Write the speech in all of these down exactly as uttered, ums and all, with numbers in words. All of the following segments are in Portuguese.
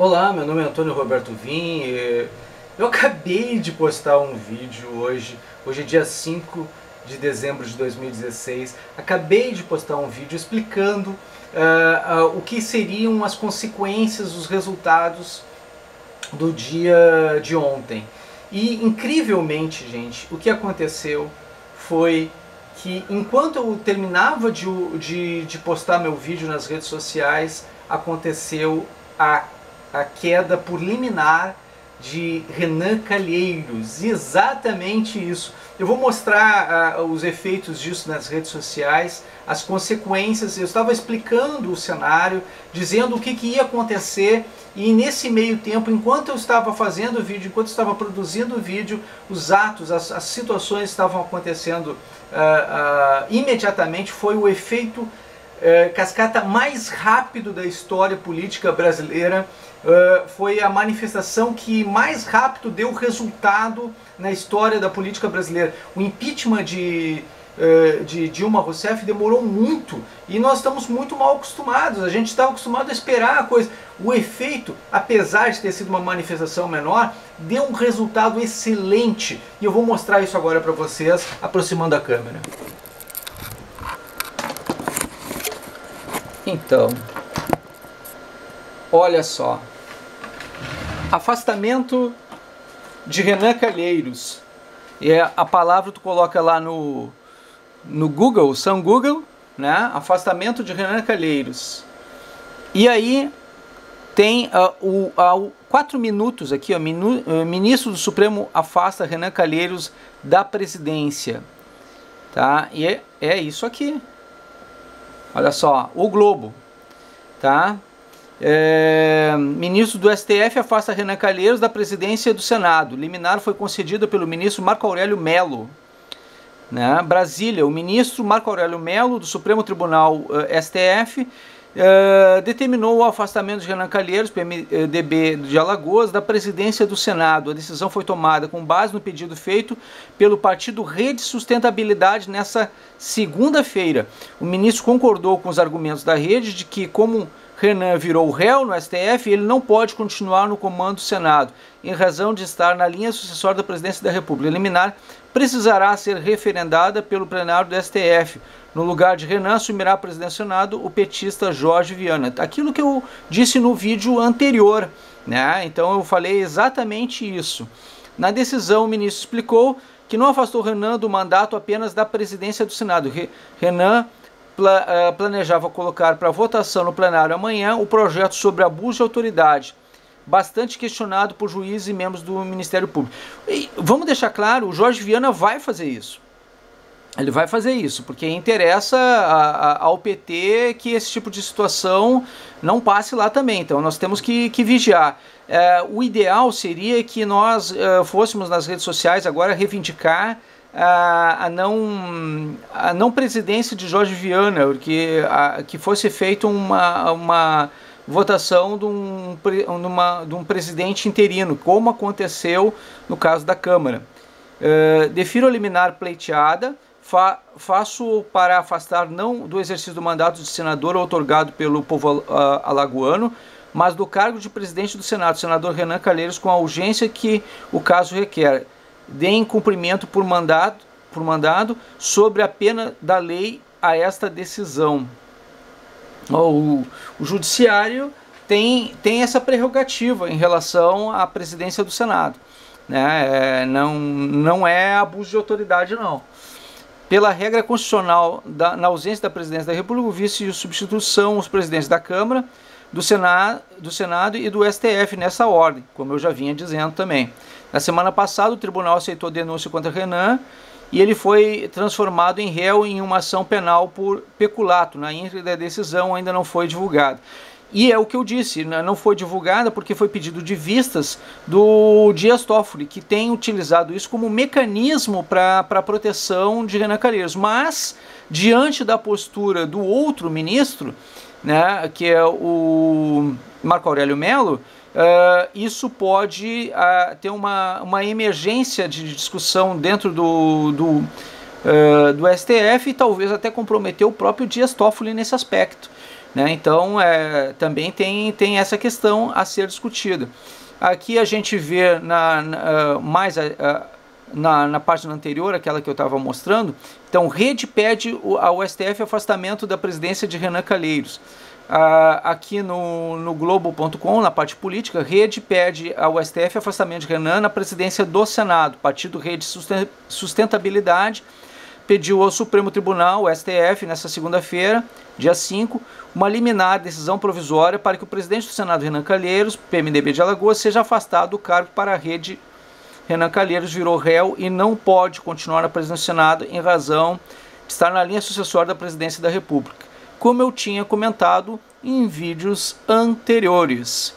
Olá, meu nome é Antônio Roberto Vim. Eu acabei de postar um vídeo hoje, hoje é dia cinco de dezembro de dois mil e dezesseis. Acabei de postar um vídeo explicando uh, uh, o que seriam as consequências, os resultados do dia de ontem. E incrivelmente, gente, o que aconteceu foi que enquanto eu terminava de, de, de postar meu vídeo nas redes sociais, aconteceu a a queda por liminar de Renan Calheiros, exatamente isso. Eu vou mostrar uh, os efeitos disso nas redes sociais, as consequências. Eu estava explicando o cenário, dizendo o que, que ia acontecer, e nesse meio tempo, enquanto eu estava fazendo o vídeo, enquanto eu estava produzindo o vídeo, os atos, as, as situações estavam acontecendo uh, uh, imediatamente. Foi o efeito uh, cascata mais rápido da história política brasileira. Uh, foi a manifestação que mais rápido deu resultado na história da política brasileira. O impeachment de, uh, de Dilma Rousseff demorou muito e nós estamos muito mal acostumados. A gente estava acostumado a esperar a coisa. O efeito, apesar de ter sido uma manifestação menor, deu um resultado excelente. E eu vou mostrar isso agora para vocês, aproximando a câmera. Então, olha só. Afastamento de Renan Calheiros. É a palavra tu coloca lá no, no Google, São Google, né? Afastamento de Renan Calheiros. E aí tem uh, o, uh, quatro minutos aqui, ó, minu, uh, ministro do Supremo afasta Renan Calheiros da presidência. Tá? E é, é isso aqui. Olha só, o Globo. Tá? É, ministro do S T F afasta Renan Calheiros da presidência do Senado. Liminar foi concedida pelo ministro Marco Aurélio Mello. Né? Brasília, o ministro Marco Aurélio Mello do Supremo Tribunal uh, S T F uh, determinou o afastamento de Renan Calheiros, P M D B de Alagoas, da presidência do Senado. A decisão foi tomada com base no pedido feito pelo partido Rede Sustentabilidade nessa segunda-feira. O ministro concordou com os argumentos da rede de que, como Renan virou réu no S T F, ele não pode continuar no comando do Senado, em razão de estar na linha sucessória da presidência da República. A liminar precisará ser referendada pelo plenário do S T F. No lugar de Renan, assumirá a presidência do Senado o petista Jorge Viana. Aquilo que eu disse no vídeo anterior, né? Então eu falei exatamente isso. Na decisão, o ministro explicou que não afastou Renan do mandato apenas da presidência do Senado. Re Renan planejava colocar para votação no plenário amanhã o projeto sobre abuso de autoridade, bastante questionado por juízes e membros do Ministério Público. E vamos deixar claro, o Jorge Viana vai fazer isso. Ele vai fazer isso, porque interessa a, a, ao P T que esse tipo de situação não passe lá também. Então nós temos que, que vigiar. É, o ideal seria que nós é, fôssemos nas redes sociais agora reivindicar A, a, não, a não presidência de Jorge Viana, que, a, que fosse feita uma, uma votação de um, numa, de um presidente interino, como aconteceu no caso da Câmara. Uh, defiro a liminar pleiteada, fa, faço para afastar não do exercício do mandato de senador outorgado pelo povo uh, alagoano, mas do cargo de presidente do Senado, senador Renan Calheiros, com a urgência que o caso requer. Deem cumprimento por mandado, por mandado sobre a pena da lei a esta decisão. O, o judiciário tem, tem essa prerrogativa em relação à presidência do Senado. Né? É, não, não é abuso de autoridade, não. Pela regra constitucional, da, na ausência da presidência da República, o vice e o substituto são os presidentes da Câmara, do Senado, do Senado e do S T F, nessa ordem, como eu já vinha dizendo também. Na semana passada, o tribunal aceitou a denúncia contra Renan e ele foi transformado em réu em uma ação penal por peculato. Na íntegra da decisão ainda não foi divulgada. E é o que eu disse, não foi divulgada porque foi pedido de vistas do Dias Toffoli, que tem utilizado isso como mecanismo para a proteção de Renan Calheiros. Mas, diante da postura do outro ministro, né, que é o Marco Aurélio Mello, Uh, isso pode uh, ter uma, uma emergência de discussão dentro do, do, uh, do S T F e talvez até comprometer o próprio Dias Toffoli nesse aspecto. né? Então é, também tem, tem essa questão a ser discutida. Aqui a gente vê na, na, mais a, a, na, na página anterior, aquela que eu estava mostrando. Então, Rede pede ao S T F afastamento da presidência de Renan Calheiros. Uh, aqui no, no Globo ponto com, na parte política, Rede pede ao S T F afastamento de Renan na presidência do Senado. Partido Rede Sustentabilidade pediu ao Supremo Tribunal, o S T F, nessa segunda-feira, dia cinco, uma liminar decisão provisória para que o presidente do Senado, Renan Calheiros, P M D B de Alagoas, seja afastado do cargo para a Rede. Renan Calheiros virou réu e não pode continuar na presidência do Senado em razão de estar na linha sucessória da presidência da República, como eu tinha comentado em vídeos anteriores.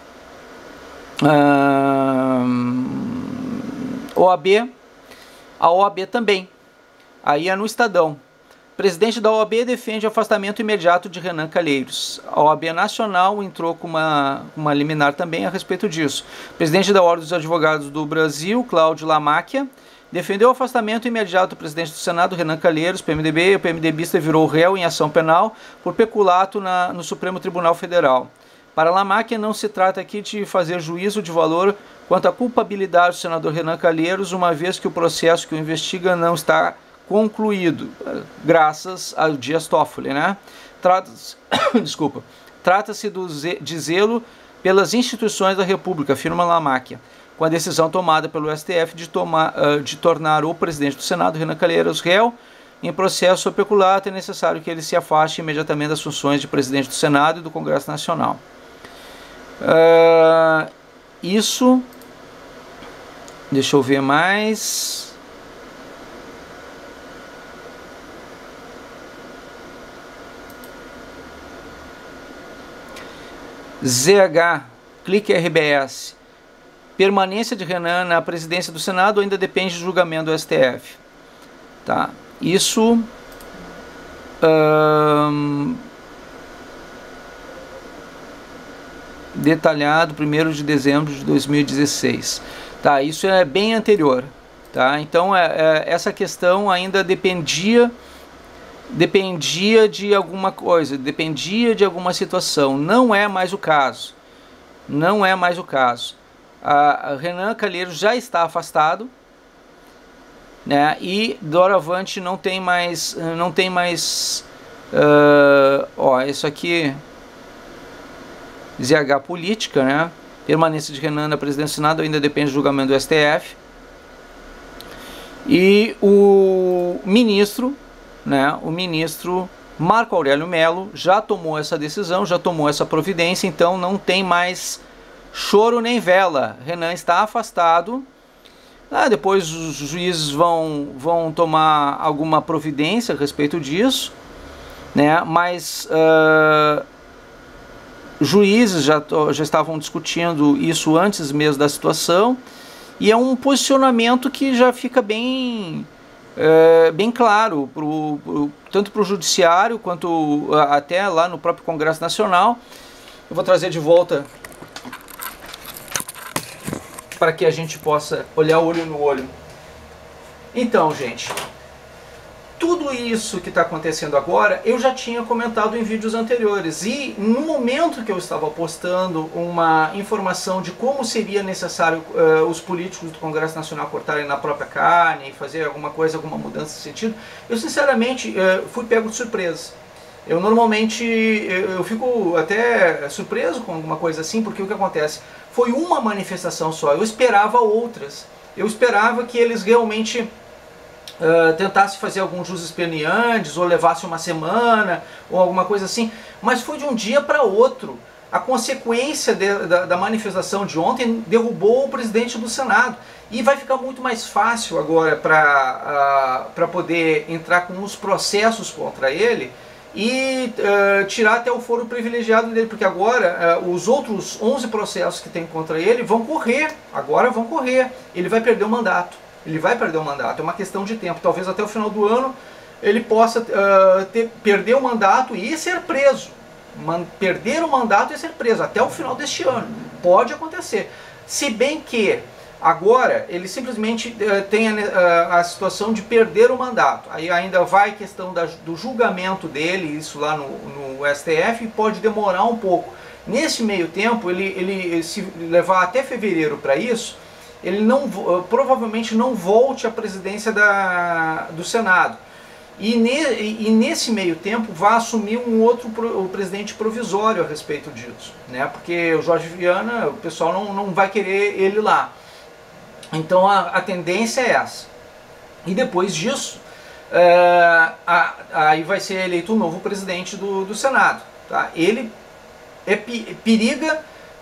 Hum, O A B, a O A B também, aí é no Estadão. Presidente da O A B defende afastamento imediato de Renan Calheiros. A O A B Nacional entrou com uma, uma liminar também a respeito disso. Presidente da Ordem dos Advogados do Brasil, Cláudio Lamáquia, defendeu o afastamento imediato do presidente do Senado, Renan Calheiros, P M D B. O PMDBista virou réu em ação penal por peculato na, no Supremo Tribunal Federal. Para Lamáquia, não se trata aqui de fazer juízo de valor quanto à culpabilidade do senador Renan Calheiros, uma vez que o processo que o investiga não está concluído, graças ao Dias Toffoli, né? Trata-se, desculpa, trata-se de zelo pelas instituições da República, afirma Lamáquia, com a decisão tomada pelo S T F de, tomar, de tornar o presidente do Senado, Renan Calheiros, réu em processo peculato, é necessário que ele se afaste imediatamente das funções de presidente do Senado e do Congresso Nacional. Uh, isso, deixa eu ver mais... Z H, clique R B S. Permanência de Renan na presidência do Senado ainda depende do julgamento do S T F. Tá? Isso hum, detalhado primeiro de dezembro de dois mil e dezesseis. Tá? Isso é bem anterior. Tá? Então é, é, essa questão ainda dependia dependia de alguma coisa, dependia de alguma situação. Não é mais o caso. Não é mais o caso. A, a Renan Calheiros já está afastado, né? E doravante não tem mais, não tem mais, uh, ó, isso aqui, Z H política, né? Permanência de Renan na presidência do Senado ainda depende do julgamento do S T F. E o ministro, né, o ministro Marco Aurélio Mello já tomou essa decisão, já tomou essa providência, então não tem mais choro nem vela. Renan está afastado. Ah, depois os juízes vão, vão tomar alguma providência a respeito disso, né, mas uh, juízes já, já estavam discutindo isso antes mesmo da situação, e é um posicionamento que já fica bem... É, bem claro, pro, pro, tanto para o judiciário quanto uh, até lá no próprio Congresso Nacional. Eu vou trazer de volta para que a gente possa olhar olho no olho. Então, gente, tudo isso que está acontecendo agora eu já tinha comentado em vídeos anteriores, e no momento que eu estava postando uma informação de como seria necessário uh, os políticos do Congresso Nacional cortarem na própria carne e fazer alguma coisa, alguma mudança nesse sentido, eu sinceramente uh, fui pego de surpresa. Eu normalmente eu, eu fico até surpreso com alguma coisa assim, porque o que acontece? Foi uma manifestação só, eu esperava outras, eu esperava que eles realmente... Uh, tentasse fazer alguns jus esperneantes, ou levasse uma semana, ou alguma coisa assim, mas foi de um dia para outro. A consequência de, da, da manifestação de ontem derrubou o presidente do Senado, e vai ficar muito mais fácil agora para uh, para poder entrar com os processos contra ele e uh, tirar até o foro privilegiado dele, porque agora uh, os outros onze processos que tem contra ele vão correr, agora vão correr, ele vai perder o mandato. Ele vai perder o mandato, é uma questão de tempo. Talvez até o final do ano ele possa uh, ter, perder o mandato e ser preso. Man, perder o mandato e ser preso até o final deste ano. Pode acontecer. Se bem que Agora, ele simplesmente uh, tem a, uh, a situação de perder o mandato. Aí ainda vai questão da, do julgamento dele, isso lá no, no S T F, e pode demorar um pouco. Nesse meio tempo, ele, ele se levar até fevereiro para isso, ele não, uh, provavelmente não volte à presidência da, do Senado. E, ne, e nesse meio tempo vai assumir um outro o presidente provisório a respeito disso, né? Porque o Jorge Viana, o pessoal não, não vai querer ele lá. Então a, a tendência é essa. E depois disso, é, a, aí vai ser eleito um novo presidente do, do Senado. Tá? Ele é, periga,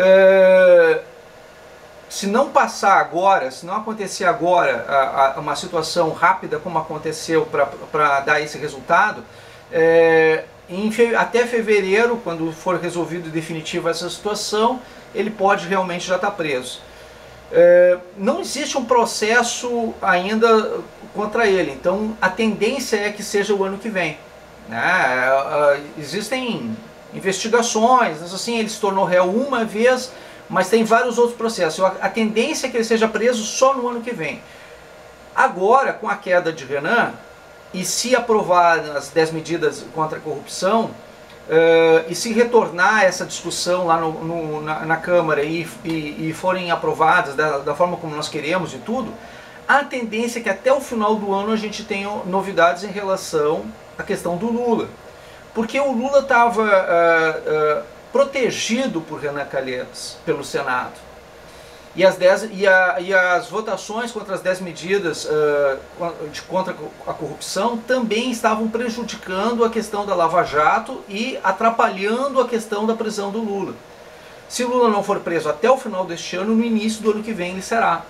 é, se não passar agora, se não acontecer agora a, a, uma situação rápida como aconteceu para dar esse resultado, é, em, até fevereiro, quando for resolvido definitiva essa situação, ele pode realmente já estar preso. É, não existe um processo ainda contra ele, então a tendência é que seja o ano que vem, né? É, existem investigações, assim, ele se tornou réu uma vez, mas tem vários outros processos. A tendência é que ele seja preso só no ano que vem. Agora, com a queda de Renan, e se aprovar as dez medidas contra a corrupção, Uh, e se retornar essa discussão lá no, no, na, na Câmara e, e, e forem aprovadas da, da forma como nós queremos e tudo, a tendência é que até o final do ano a gente tenha novidades em relação à questão do Lula. Porque o Lula estava uh, uh, protegido por Renan Calheiros, pelo Senado. E as, dez, e, a, e as votações contra as dez medidas uh, de, contra a corrupção também estavam prejudicando a questão da Lava Jato e atrapalhando a questão da prisão do Lula. Se o Lula não for preso até o final deste ano, no início do ano que vem ele será.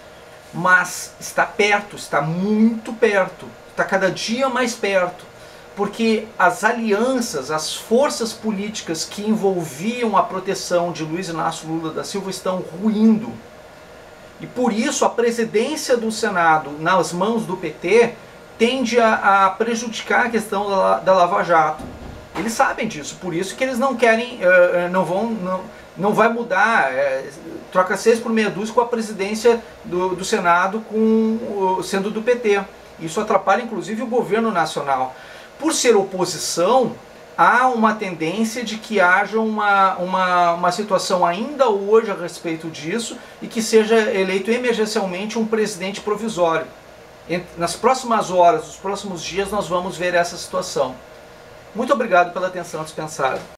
Mas está perto, está muito perto, está cada dia mais perto. Porque as alianças, as forças políticas que envolviam a proteção de Luiz Inácio Lula da Silva estão ruindo. E por isso a presidência do Senado nas mãos do P T tende a, a prejudicar a questão da, da Lava Jato. Eles sabem disso, por isso que eles não querem, uh, não vão, não, não vai mudar, é, troca seis por meia dúzia com a presidência do, do Senado com, uh, sendo do P T. Isso atrapalha inclusive o governo nacional. Por ser oposição, há uma tendência de que haja uma, uma, uma situação ainda hoje a respeito disso e que seja eleito emergencialmente um presidente provisório. Nas próximas horas, nos próximos dias, nós vamos ver essa situação. Muito obrigado pela atenção dispensada.